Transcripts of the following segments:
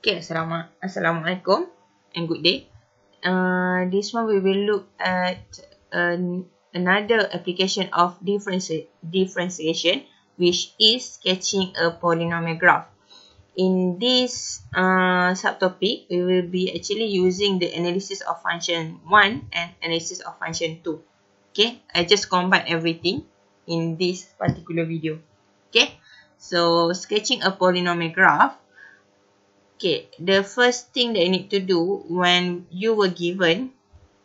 Okay, Assalamualaikum and good day. This one we will look at another application of differentiation, which is sketching a polynomial graph. In this subtopic, we will be actually using the analysis of function 1 and analysis of function 2. Okay, I just combine everything in this particular video. Okay, so sketching a polynomial graph. Okay, the first thing that you need to do when you were given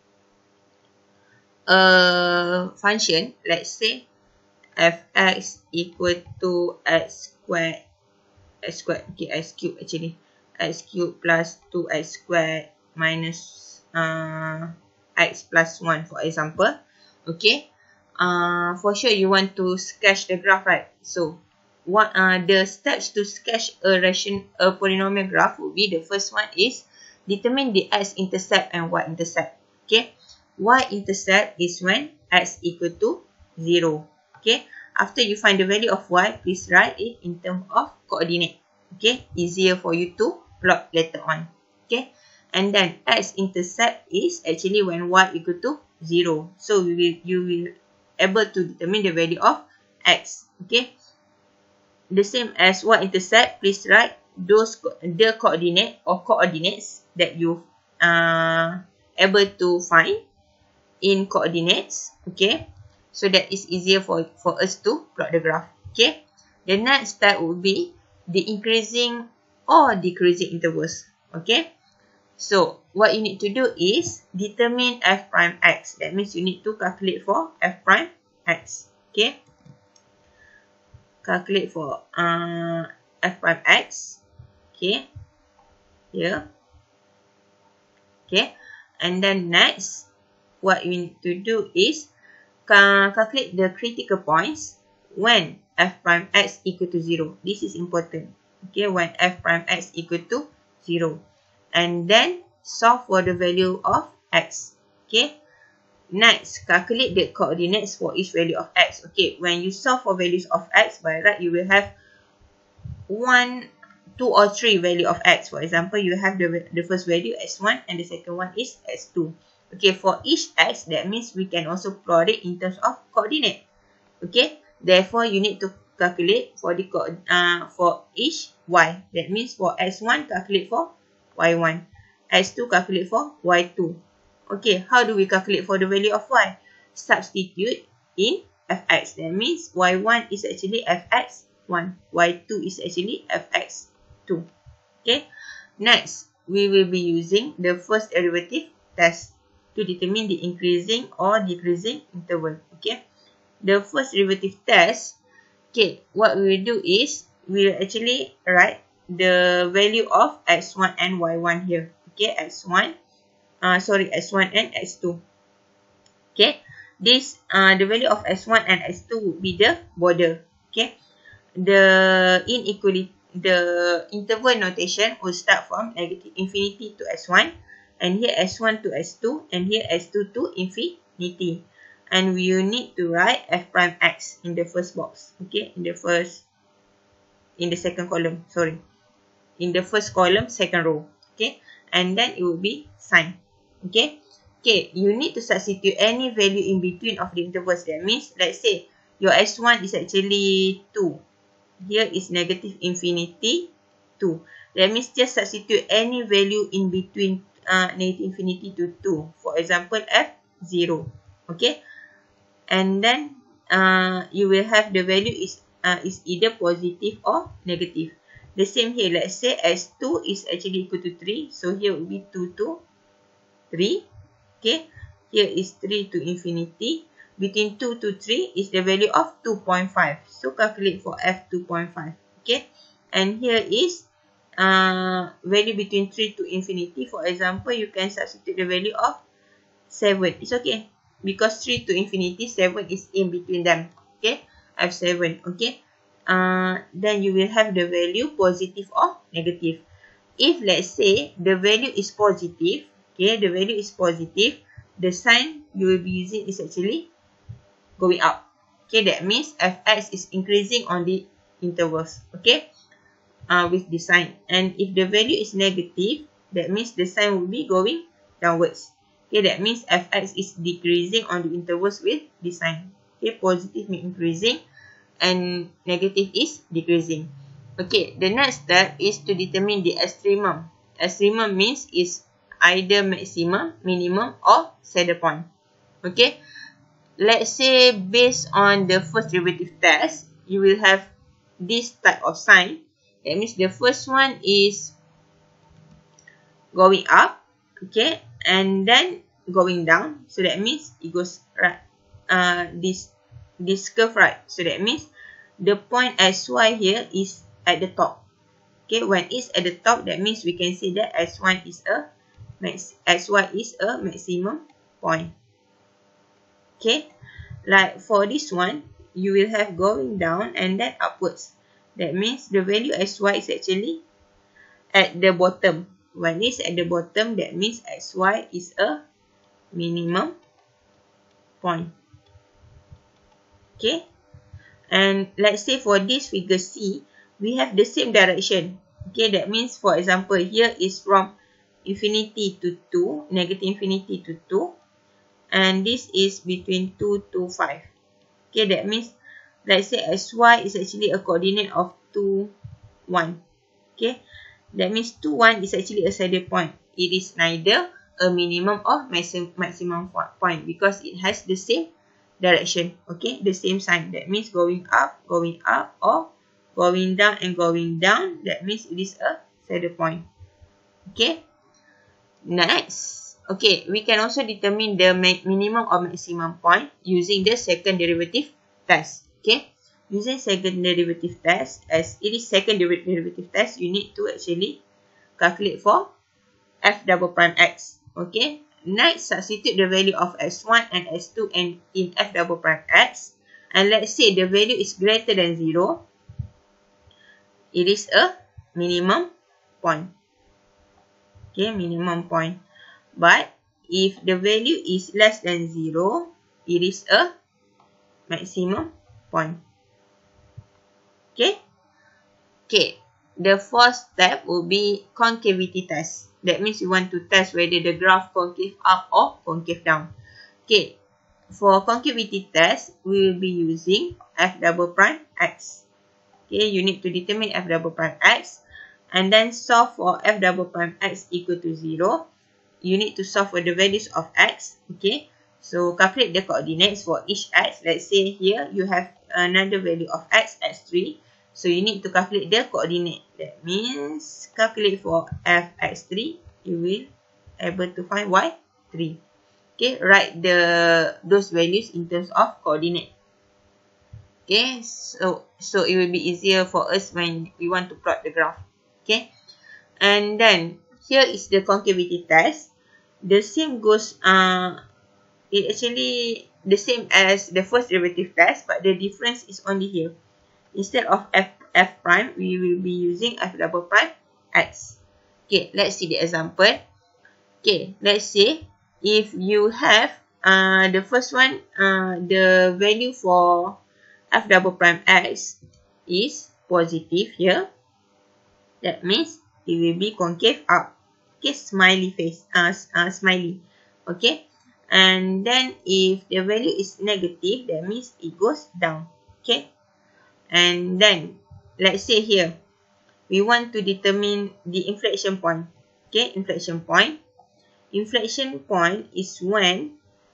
a function, let's say fx equal to x squared, okay, x cubed actually, x cubed plus 2x squared minus x plus 1 for example. Okay, for sure you want to sketch the graph, right? So what the steps to sketch a polynomial graph would be, the first one is determine the x-intercept and y-intercept. Okay, y-intercept is when x equal to 0. Okay, after you find the value of y, please write it in terms of coordinate. Okay, easier for you to plot later on. Okay, and then x-intercept is actually when y equal to 0. So you will able to determine the value of x. Okay, the same as y-intercept, please write the coordinate or coordinates that you able to find in coordinates. Okay, so that is easier for us to plot the graph. Okay, the next step would be the increasing or decreasing intervals. Okay, so what you need to do is determine f prime x. That means you need to calculate for f prime x. Okay, calculate for f prime x. Okay, here. Okay, and then next what you need to do is calculate the critical points when f prime x equal to 0. This is important. Okay, when f prime x equal to 0, and then solve for the value of x. Okay, next calculate the coordinates for each value of x. Okay, when you solve for values of x, by right you will have 1, 2 or 3 value of x. For example, you have the first value x1 and the second one is x2. Okay, for each x, that means we can also plot it in terms of coordinate. Okay, therefore you need to calculate for the for each y. That means for x1 calculate for y1, x2 calculate for y2. Okay, how do we calculate for the value of y? Substitute in fx. That means y1 is actually fx1, y2 is actually fx2. Okay, next we will be using the first derivative test to determine the increasing or decreasing interval. Okay, the first derivative test. Okay, what we will do is we will actually write the value of x1 and y1 here. Okay, x1 and x2. Okay, this the value of x1 and x2 would be the border. Okay, the inequality, the interval notation will start from negative infinity to x1, and here s1 to s2, and here s2 to infinity, and we will need to write f prime x in the first box. Okay, in the second column, sorry, in the first column, second row. Okay, and then it will be sign. Okay, you need to substitute any value in between of the intervals. That means, let's say your s1 is actually 2, here is negative infinity 2. That means just substitute any value in between negative infinity to 2. For example, f0. Okay, and then you will have the value is either positive or negative. The same here, let's say s2 is actually equal to 3, so here will be 2 to 3. Okay, here is 3 to infinity. Between 2 to 3 is the value of 2.5. So calculate for f 2.5. Okay, and here is value between 3 to infinity. For example, you can substitute the value of 7. It's okay, because 3 to infinity, 7 is in between them. Okay, f7. Okay, then you will have the value positive or negative. If let's say the value is positive, okay, the value is positive, the sign you will be using is actually going up. Okay, that means fx is increasing on the intervals. Okay, with the sign. And if the value is negative, that means the sign will be going downwards. Okay, that means fx is decreasing on the intervals with the sign. Okay, positive means increasing and negative is decreasing. Okay, the next step is to determine the extremum. Extremum means is either maximum, minimum or saddle point. Okay, let's say based on the first derivative test, you will have this type of sign. That means the first one is going up, okay, and then going down. So that means it goes right, this curve right. So that means the point xy here is at the top. Okay, when it's at the top, that means we can say that xy is a maximum point. Okay, like for this one, you will have going down and then upwards. That means the value xy is actually at the bottom. When it's at the bottom, that means xy is a minimum point. Okay, and let's say for this figure C, we have the same direction. Okay, that means for example here is from infinity to 2, negative infinity to 2, and this is between 2 to 5. Okay, that means let's say xy is actually a coordinate of 2, 1. Okay, that means 2, 1 is actually a saddle point. It is neither a minimum or maximum point because it has the same direction. Okay, the same sign. That means going up, or going down and going down. That means it is a saddle point. Okay, next. Okay, we can also determine the minimum or maximum point using the second derivative test. Okay, using second derivative test, as it is second derivative test, you need to actually calculate for f double prime x. Okay, next substitute the value of x1 and x2 in f double prime x, and let's say the value is greater than 0. It is a minimum point. Okay, minimum point. But if the value is less than 0, it is a maximum point. Okay. Okay. The fourth step will be concavity test. That means you want to test whether the graph concave up or concave down. Okay. For concavity test, we will be using f double prime x. Okay, you need to determine f double prime x and then solve for f double prime x equal to 0. You need to solve for the values of x. Okay, so calculate the coordinates for each x. Let's say here you have another value of x, x3. So you need to calculate the coordinate. That means calculate for fx3, you will able to find y3. Okay, write those values in terms of coordinate. Okay, so it will be easier for us when we want to plot the graph. Okay, and then here is the concavity test. The same goes, it actually the same as the first derivative test, but the difference is only here. Instead of f prime, we will be using f double prime x. Okay, let's see the example. Okay, let's say if you have the first one, the value for f double prime x is positive here. That means it will be concave up. Okay, smiley face, smiley. Okay, and then if the value is negative, that means it goes down. Okay, and then let's say here we want to determine the inflection point. Okay, inflection point. Inflection point is when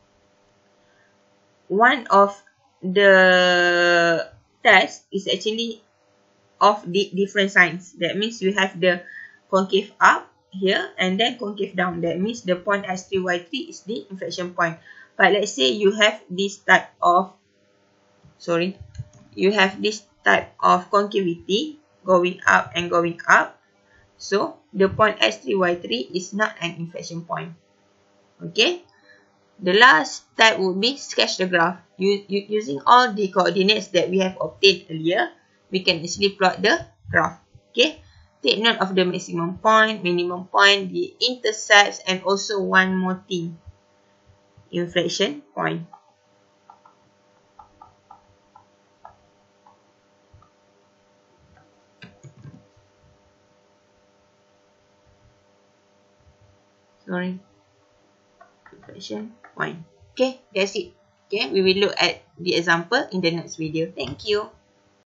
one of the test is actually of the different signs. That means you have the concave up here and then concave down. That means the point x3, y3 is the inflection point. But let's say you have this type of, concavity going up and going up. So the point x3, y3 is not an inflection point. Okay. The last step would be sketch the graph. Using all the coordinates that we have obtained earlier, we can actually plot the graph. Okay. Take note of the maximum point, minimum point, the intercepts, and also one more thing, inflection point. Sorry. Reflection 1. Okay, that's it. Okay, we will look at the example in the next video. Thank you.